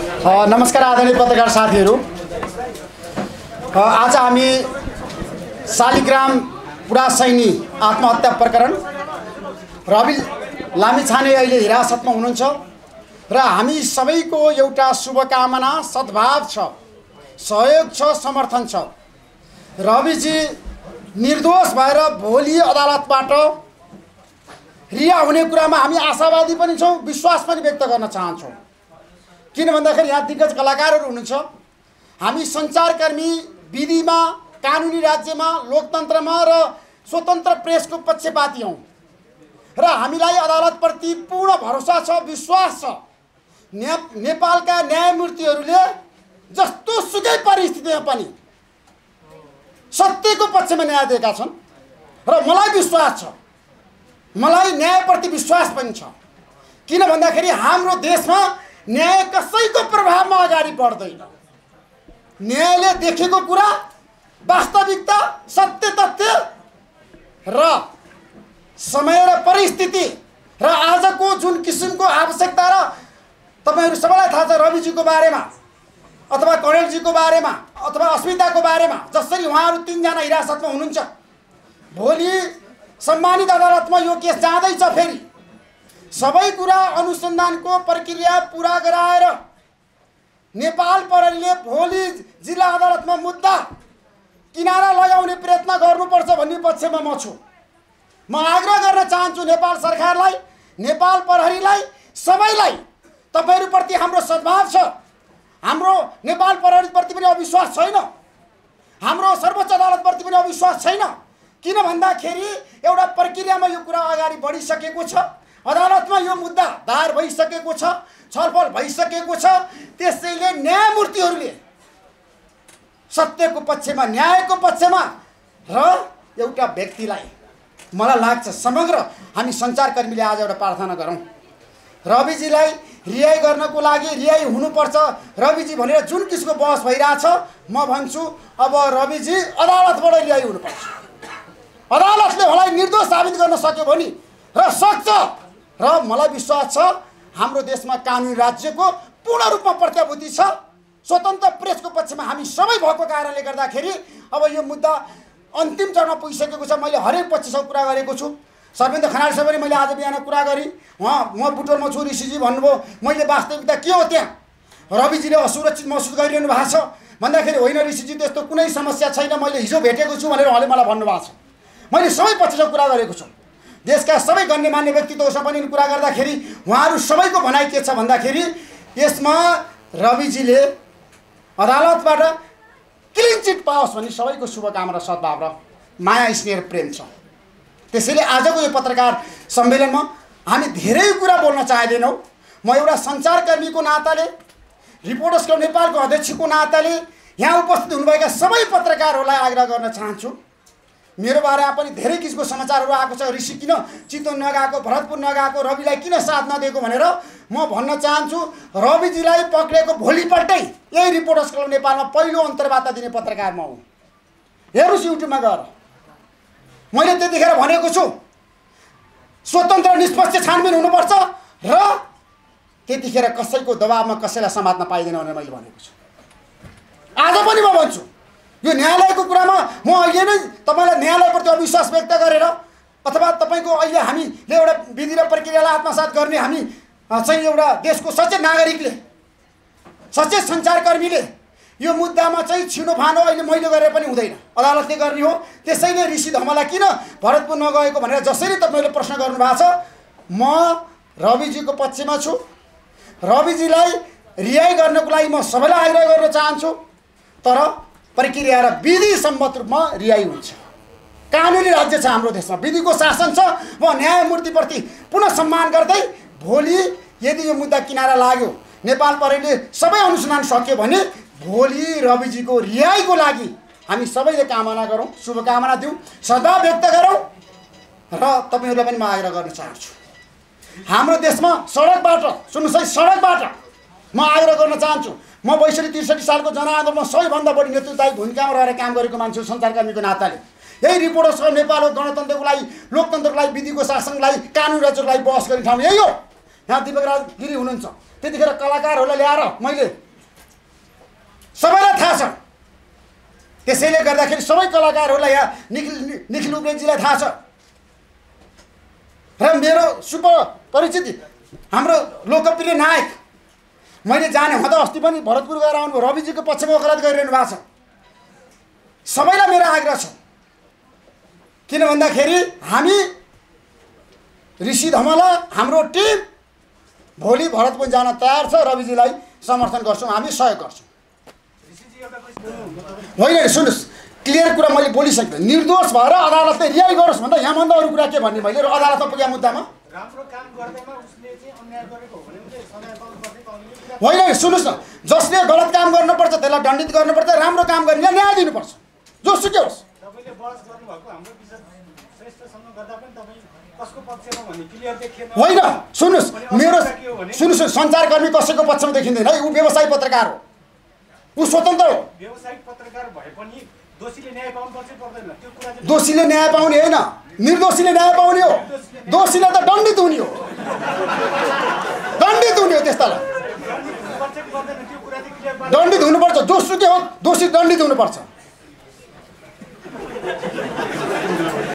नमस्कार आदरणीय पत्रकार साथीहरू। आज हामी शालिग्राम पुरासैनी आत्महत्या प्रकरण रवि लामिछाने अहिले हिरासतमा हुनुहुन्छ र हामी सबैको एउटा शुभकामना सद्भाव छ, सहयोग छ, समर्थन छ। रविजी निर्दोष भएर भोलि अदालतबाट रिहा हुने कुरामा हामी आशावादी पनि छौँ, विश्वास पनि व्यक्त गर्न चाहन्छौँ। किन भन्दाखेरि यहाँ दिग्गज कलाकारहरू हुनुहुन्छ, हामी सञ्चारकर्मी, विधिमा, कानुनी राज्यमा, लोकतन्त्रमा र स्वतन्त्र प्रेसको पक्षपाती हौँ र हामीलाई अदालतप्रति पूर्ण भरोसा छ, विश्वास छ। नेपालका न्यायमूर्तिहरूले जस्तो सुकै परिस्थितिमा पनि सत्यको पक्षमा न्याय दिएका छन् र मलाई विश्वास छ, मलाई न्यायप्रति विश्वास पनि छ। किन भन्दाखेरि हाम्रो देशमा न्याय कसैको प्रभावमा अगाडि बढ्दैन। न्यायले देखेको कुरा, वास्तविकता, सत्य तथ्य र समय र परिस्थिति र आजको जुन किसिमको आवश्यकता र तपाईहरु सबैलाई थाहा छ रविजीको बारेमा अथवा कणेलजीको बारेमा अथवा अस्मिताको बारेमा, जसरी उहाँहरू तीनजना हिरासतमा हुनुहुन्छ, भोलि सम्मानित अदालतमा यो केस जाँदैछ। फेरि सबै कुरा अनुसन्धानको प्रक्रिया पूरा गराएर नेपाल प्रहरीले भोलि जिल्ला अदालतमा मुद्दा किनारा लगाउने प्रयत्न गर्नुपर्छ भन्ने पक्षमा म छु। म आग्रह गर्न चाहन्छु नेपाल सरकारलाई, नेपाल प्रहरीलाई, सबैलाई, तपाईहरुप्रति हाम्रो सद्भाव छ। हाम्रो नेपाल प्रहरीप्रति पनि अविश्वास छैन, हाम्रो सर्वोच्च अदालतप्रति पनि अविश्वास छैन। किन भन्दाखेरि एउटा प्रक्रियामा यो कुरा अगाडि बढिसकेको छ, अदालतमा यो मुद्दा दायर भइसकेको छ, छलफल भइसकेको छ। त्यसैले न्यायमूर्तिहरूले सत्यको पक्षमा, न्यायको पक्षमा र एउटा व्यक्तिलाई, मलाई लाग्छ समग्र हामी सञ्चारकर्मीले आज एउटा प्रार्थना गरौँ, रविजीलाई रिहाई गर्नको लागि रिहाई हुनुपर्छ। रविजी भनेर जुन किसिमको बहस भइरहेछ, म भन्छु अब रविजी अदालतबाट रिहाई हुनुपर्छ। अदालतले उहाँलाई निर्दोष साबित गर्न सक्यो भने र सक्छ, र मलाई विश्वास छ हाम्रो देशमा कानुनी राज्यको पूर्ण रूपमा प्रत्याभूति छ। स्वतन्त्र प्रेसको पक्षमा हामी सबै भएको कारणले गर्दाखेरि अब यो मुद्दा अन्तिम चरणमा पुगिसकेको छ। मैले हरेक पक्षसँग कुरा गरेको छु। सर्वेन्द्र खनालसँग पनि मैले आज बिहान कुरा गरेँ। म बुटोलमा छु, ऋषिजी भन्नुभयो। मैले वास्तविकता के हो त्यहाँ रविजीले असुरक्षित महसुस गरिरहनु भएको छ भन्दाखेरि होइन ऋषिजी, त्यस्तो कुनै समस्या छैन, मैले हिजो भेटेको छु भनेर उहाँले मलाई भन्नुभएको छ। मैले सबै पक्षसँग कुरा गरेको छु। देशका सबै गण्यमान्य व्यक्तित्वसँग पनि कुरा गर्दाखेरि उहाँहरू सबैको भनाइ के छ भन्दाखेरि यसमा रविजीले अदालतबाट क्लिन चिट पाओस् भन्ने सबैको शुभकामना, सद्भाव र माया, स्नेह, प्रेम छ। त्यसैले आजको यो पत्रकार सम्मेलनमा हामी धेरै कुरा बोल्न चाहदैनौँ। म एउटा सञ्चारकर्मीको नाताले, रिपोर्टर्स क्लब नेपालको अध्यक्षको नाताले यहाँ उपस्थित हुनुभएका सबै पत्रकारहरूलाई आग्रह गर्न चाहन्छु। मेरो बारेमा पनि धेरै किसिमको समाचारहरू आएको छ, ऋषि किन चितवन नगएको, भरतपुर नगएको, रविलाई किन साथ नदिएको भनेर। म भन्न चाहन्छु रविजीलाई पक्रेको भोलिपल्टै यही रिपोर्टर्स क्लब नेपालमा पहिलो अन्तर्वार्ता दिने पत्रकार म हुँ। हेर्नुहोस् युट्युबमा गएर, मैले त्यतिखेर भनेको छु स्वतन्त्र निष्पक्ष छानबिन हुनुपर्छ र त्यतिखेर कसैको दबावमा कसैलाई समात्न पाइँदैन भनेर मैले भनेको छु। आज पनि म भन्छु यो न्यायालयको कुरामा म अहिले नै तपाईलाई न्यायालयप्रति अविश्वास व्यक्त गरेर अथवा तपाईको अहिले हामीले एउटा विधि र प्रक्रियालाई आत्मसात गर्ने हामी चाहिँ एउटा देशको सचेत नागरिकले, सचेत सञ्चारकर्मीले यो मुद्दामा चाहिँ छिनोफानो अहिले मैले गरेर पनि हुँदैन, अदालतले गर्ने हो। त्यसैले ऋषि धमला किन भरतपुर नगएको भनेर जसरी तपाईँले प्रश्न गर्नुभएको छ, म रविजीको पक्षमा छु। रविजीलाई रिहाई गर्नको लागि म सबैलाई आग्रह गर्न चाहन्छु, तर प्रक्रिया र विधि सम्मत रूपमा रिहाई हुन्छ। कानुनी राज्य छ हाम्रो देशमा, विधिको शासन छ। म न्यायमूर्तिप्रति पुनः सम्मान गर्दै भोलि यदि यो मुद्दा किनारा लाग्यो, नेपाल प्रहरीले सबै अनुसन्धान सक्यो भने भोलि रविजीको रिहाईको लागि हामी सबैले कामना गरौँ, शुभकामना दिउँ, सद्भाव व्यक्त गरौँ। र तपाईहरुलाई पनि म आग्रह गर्न चाहन्छु, हाम्रो देशमा सडकबाट, सुन्नुहोस् है, सडकबाट म आग्रह गर्न चाहन्छु। म 62-63 सालको जनआन्दोलनमा सबैभन्दा बढी नेतृत्वदायी भूमिकामा रहेर काम गरेको मान्छे सञ्चारकर्मीको नाताले यही रिपोर्टर्स क्लब नेपाल हो। गणतन्त्रको लागि, लोकतन्त्रको लागि, विधिको शासनको लागि, कानुन राज्यको लागि बहस गर्ने ठाउँ यही हो। यहाँ दिपक राज गिरी हुनुहुन्छ, त्यतिखेर कलाकारहरूलाई ल्याएर मैले सबैलाई थाहा छ। त्यसैले गर्दाखेरि सबै कलाकारहरूलाई यहाँ निखिल उप्रेतीजीलाई थाहा छ र मेरो सुपर परिचित हाम्रो लोकप्रिय नायक मैले जाने हुँदा अस्ति पनि भरतपुर गएर आउनुभयो, रविजीको पक्षमा वकालत गरिरहनु भएको छ। सबैलाई मेरो आग्रह छ, किन भन्दाखेरि हामी ऋषि धमला हाम्रो टिम भोलि भरतपुर जान तयार छ। रविजीलाई समर्थन गर्छौँ, हामी सहयोग गर्छौँ। होइन सुन्नुहोस्, क्लियर कुरा मैले बोलिसकेँ। निर्दोष भएर अदालतले रिहाई गरोस् भन्दा यहाँभन्दा अरू कुरा के भन्ने मैले अदालतमा पुगेँ मुद्दामा। होइन सुन्नुहोस् न, जसले गलत काम गर्नुपर्छ त्यसलाई दण्डित गर्नुपर्छ, राम्रो काम गर्ने न्याय दिनुपर्छ, जोसुकै होस्। होइन सुन्नुहोस्, मेरो सुन्नुहोस्, सञ्चारकर्मी कसैको पक्षमा देखिँदैन है, ऊ व्यवसायी पत्रकार हो, ऊ स्वतन्त्र हो। दोषीले न्याय पाउने होइन, निर्दोषीले न्याय पाउने हो। दोषीले त दण्डित हुने हो, दण्डित हुने हो, त्यस्तालाई दण्डित हुनुपर्छ, जोसुकै हो दोषी दण्डित हुनुपर्छ।